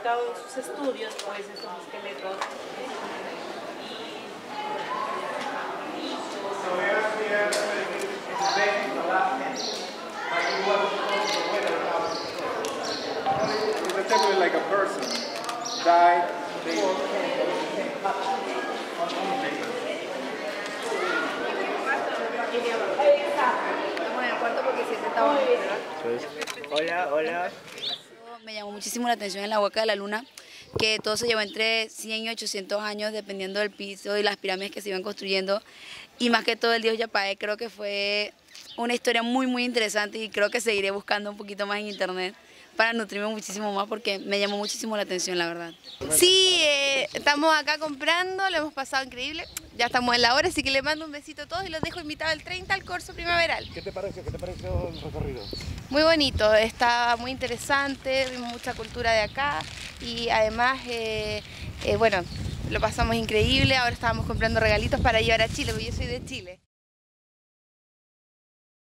cabo sus estudios, pues estos esqueletos. It's actually like a person died. Estamos en el cuarto porque siempre estamos. Hola, hola. Me llamó muchísimo la atención en la Huaca de la Luna, que todo se llevó entre 100 y 800 años dependiendo del piso y las pirámides que se iban construyendo, y más que todo el dios Yapaé. Creo que fue una historia muy interesante y creo que seguiré buscando un poquito más en internet para nutrirme muchísimo más porque me llamó muchísimo la atención, la verdad. Sí, estamos acá comprando, lo hemos pasado increíble, ya estamos en la hora, así que les mando un besito a todos y los dejo invitados el 30 al corso primaveral. ¿Qué te pareció? ¿Qué te pareció el recorrido? Muy bonito, está muy interesante, vimos mucha cultura de acá y además, bueno, lo pasamos increíble. Ahora estábamos comprando regalitos para llevar a Chile, porque yo soy de Chile.